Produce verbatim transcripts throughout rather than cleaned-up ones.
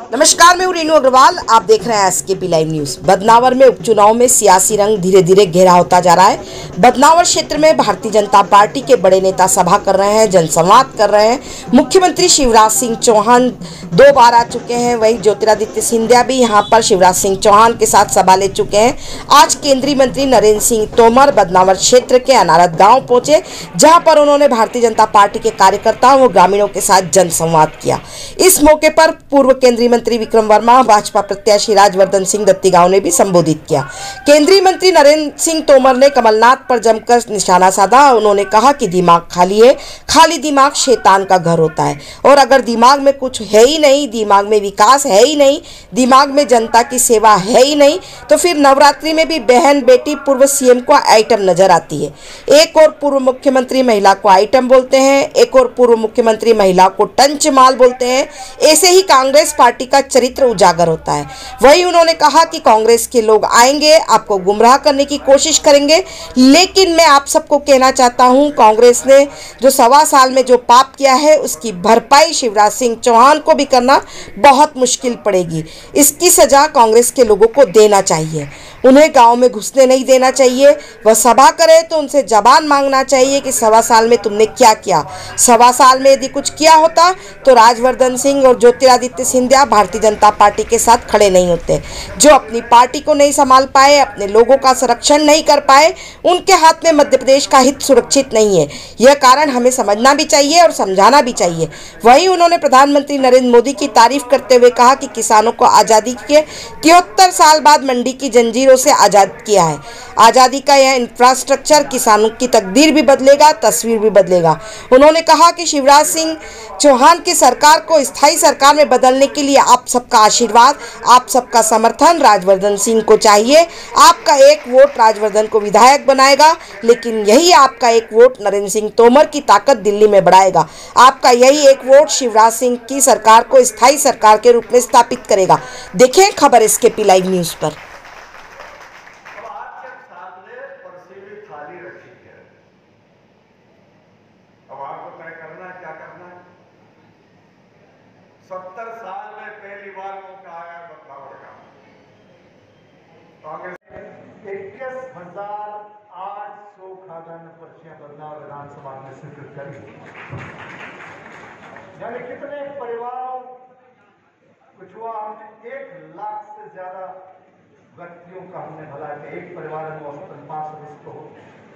नमस्कार, मैं हूं रेनू अग्रवाल। आप देख रहे हैं एसकेपी लाइव न्यूज। बदनावर में उपचुनाव में सियासी रंग धीरे धीरे गहरा होता जा रहा है। बदनावर क्षेत्र में भारतीय जनता पार्टी के बड़े नेता सभा कर रहे हैं, जनसंवाद कर रहे हैं। मुख्यमंत्री शिवराज सिंह चौहान दो बार आ चुके हैं। वहीं ज्योतिरादित्य सिंधिया भी यहां पर शिवराज सिंह चौहान के साथ सभा ले चुके हैं। आज केंद्रीय मंत्री नरेंद्र सिंह तोमर बदनावर क्षेत्र के अनारत गाँव पहुंचे, जहाँ पर उन्होंने भारतीय जनता पार्टी के कार्यकर्ताओं व ग्रामीणों के साथ जनसंवाद किया। इस मौके पर पूर्व केंद्रीय मंत्री विक्रम वर्मा, भाजपा प्रत्याशी राजवर्धन सिंह दत्तीगांव ने भी संबोधित किया। केंद्रीय मंत्री नरेंद्र सिंह तोमर ने कमलनाथ पर जमकर निशाना साधा। उन्होंने कहा कि दिमाग खाली है, खाली दिमाग शैतान का घर होता है, और अगर दिमाग में कुछ है ही नहीं, दिमाग में विकास है ही नहीं, दिमाग में जनता की सेवा है ही नहीं, तो फिर नवरात्रि में भी बहन बेटी पूर्व सीएम को आइटम नजर आती है। एक और पूर्व मुख्यमंत्री महिला को आइटम बोलते हैं, एक और पूर्व मुख्यमंत्री महिला को टंच माल बोलते हैं। ऐसे ही कांग्रेस पार्टी का चरित्र उजागर होता है। वहीं उन्होंने कहा कि कांग्रेस के लोग आएंगे, आपको गुमराह करने की कोशिश करेंगे, लेकिन मैं आप सबको कहना चाहता हूं, कांग्रेस ने जो सवा साल में जो पाप किया है उसकी भरपाई शिवराज सिंह चौहान को भी करना बहुत मुश्किल पड़ेगी। इसकी सजा कांग्रेस के लोगों को देना चाहिए। उन्हें गांव में घुसने नहीं देना चाहिए। वह सभा करे तो उनसे जबान मांगना चाहिए कि सवा साल में तुमने क्या किया। सवा साल में यदि कुछ किया होता तो राजवर्धन सिंह और ज्योतिरादित्य सिंधिया भारतीय जनता पार्टी के साथ खड़े नहीं होते। जो अपनी पार्टी को नहीं संभाल पाए, अपने लोगों का संरक्षण नहीं कर पाए, उनके हाथ में मध्य प्रदेश का हित सुरक्षित नहीं है। यह कारण हमें समझना भी चाहिए और समझाना भी चाहिए। वहीं उन्होंने प्रधानमंत्री नरेंद्र मोदी की तारीफ करते हुए कहा कि किसानों को आज़ादी के तिहत्तर साल बाद मंडी की जंजीर से आजाद किया है। आजादी का यह इंफ्रास्ट्रक्चर किसानों की तकदीर भी बदलेगा, तस्वीर भी बदलेगा। उन्होंने कहा कि शिवराज सिंह चौहान की सरकार को स्थायी सरकार में बदलने के लिए आप सबका आशीर्वाद, आप सबका समर्थन राजवर्धन सिंह को चाहिए। आपका एक वोट राजवर्धन को विधायक बनाएगा, लेकिन यही आपका एक वोट नरेंद्र सिंह तोमर की ताकत दिल्ली में बढ़ाएगा। आपका यही एक वोट शिवराज सिंह की सरकार को स्थायी सरकार के रूप में स्थापित करेगा। देखें खबर एसकेपी लाइव न्यूज पर। अब आपको तय करना है क्या करना है। सत्तर साल में पहली बार मौका आया बदलाव का। कांग्रेस इक्कीस हजार आठ सौ खाद्यान्न पर्चियां बदलाव विधानसभा में स्वीकृत करी। यानी कितने परिवारों कुछ हुआ, हमने एक लाख से ज्यादा व्यक्तियों का हमने भला कि एक परिवार में औसतन पांच सदस्य हो।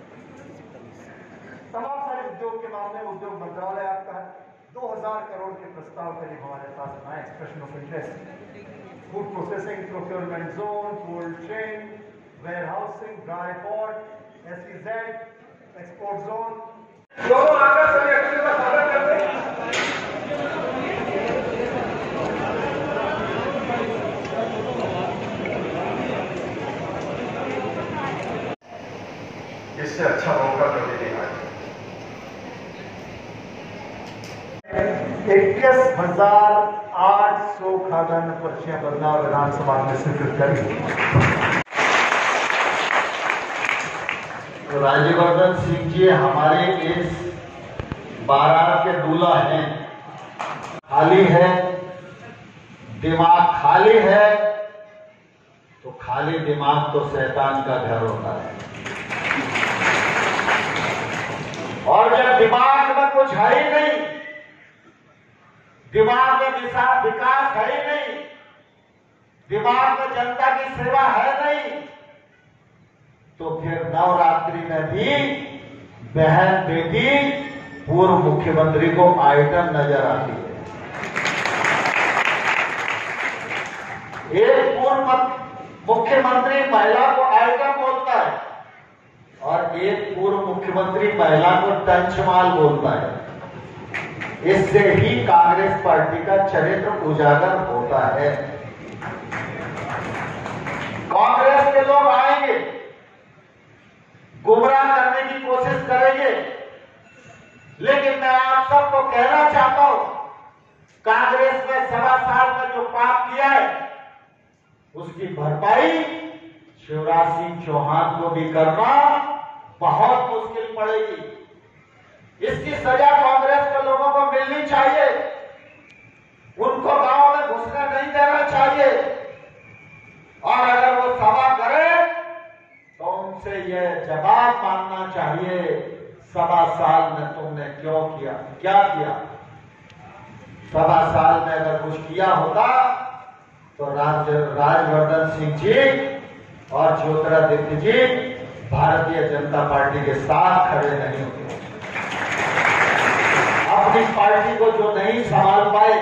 तमाम सारे उद्योग के मामले में उद्योग मंत्रालय आपका है। दो हजार करोड़ के प्रस्ताव करीब हमारे पास आए। Expression of interest, food processing, procurement zone, cold chain, warehousing, dry port, SEZ, export zone, दोनों आकर सभी एक्शन का स्वागत करते हैं। इससे अच्छा मौका कभी नहीं आया। इक्कीस हजार आठ सौ खाद्यान्न पर्चियां बदलाव विधानसभा में स्वीकृत करी। तो राजवर्धन सिंह जी हमारे इस बारात के दूल्हा हैं। खाली है दिमाग, खाली है तो खाली दिमाग तो शैतान का घर होता है। और जब दिमाग में कुछ है ही नहीं, दिमाग में विकास है ही नहीं, दिमाग में जनता की सेवा है नहीं, तो फिर नवरात्रि में भी बहन बेटी पूर्व मुख्यमंत्री को आइटम नजर आती है। एक पूर्व मुख्यमंत्री महिला को आइटम बोलता है और एक पूर्व मुख्यमंत्री महिला को टंचमाल बोलता है। इससे ही कांग्रेस पार्टी का चरित्र उजागर होता है। कांग्रेस के लोग आएंगे, गुमराह करने की कोशिश करेंगे, लेकिन मैं आप सबको कहना चाहता हूं, कांग्रेस ने सवा साल में जो पाप किया है उसकी भरपाई शिवराज सिंह चौहान को भी करना बहुत मुश्किल पड़ेगी। इसकी सजा कांग्रेस के लोगों को मिलनी चाहिए। उनको गांव में घुसने नहीं देना जवाब मांगना चाहिए, सवा साल में तुमने क्यों किया, क्या किया। सवा साल में अगर कुछ किया होता तो राज राजवर्धन सिंह जी और ज्योतिरादित्य जी भारतीय जनता पार्टी के साथ खड़े नहीं होते। अपनी पार्टी को जो नहीं संभाल पाए,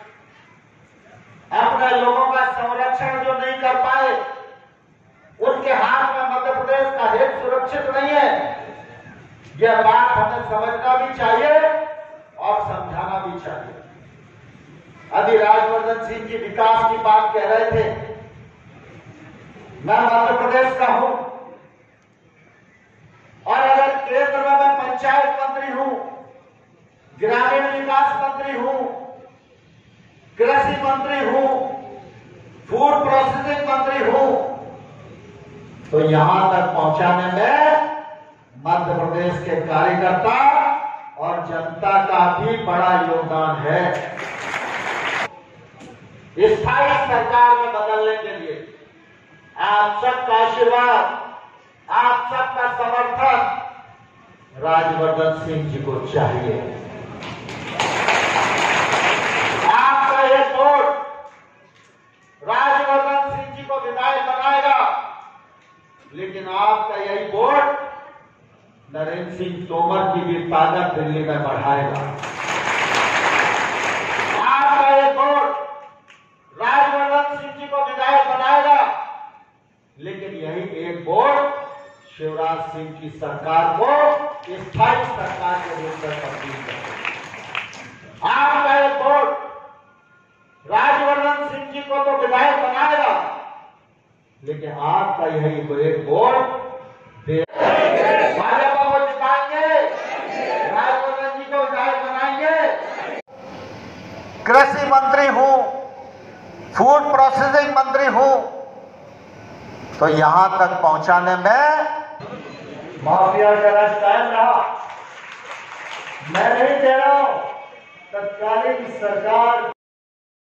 अपने लोगों का संरक्षण जो नहीं कर पाए, उनके हाथ में मध्य प्रदेश का हित सुरक्षित नहीं है। यह बात हमें समझना भी चाहिए और समझाना भी चाहिए। अभी राजवर्धन सिंह जी विकास की बात कह रहे थे। मैं मध्य प्रदेश का हूं और अगर केंद्र में मैं पंचायत मंत्री हूं, ग्रामीण विकास मंत्री हूं, कृषि मंत्री हूं, फूड प्रोसेसिंग मंत्री हूं, तो यहां तक पहुंचाने में मध्य प्रदेश के कार्यकर्ता और जनता का भी बड़ा योगदान है। स्थायी सरकार में बदलने के लिए आप सबका आशीर्वाद, आप सबका समर्थन राजवर्धन सिंह जी को चाहिए। आपका ये वोट राजवर्धन सिंह जी को विधायक बनाएगा, लेकिन आपका यही वोट नरेंद्र सिंह तोमर की भी ताकत दिल्ली में बढ़ाएगा। आपका ये वोट राजवर्धन सिंह जी को विधायक बनाएगा, लेकिन यही एक वोट शिवराज सिंह की सरकार को स्थायी सरकार के रूप में तब्दील करेगा। आपका ये वोट राजवर्धन सिंह जी को तो विधायक बनाएगा, लेकिन आपका यही एक वोट भाजपा को जिताएंगे, राजवर्धन जी को विधायक बनाएंगे। कृषि मंत्री हूं, फूड प्रोसेसिंग मंत्री हूं, तो यहां तक पहुंचाने में माफिया का राज कायम रहा। मैं नहीं कह रहा हूं तत्कालीन सरकार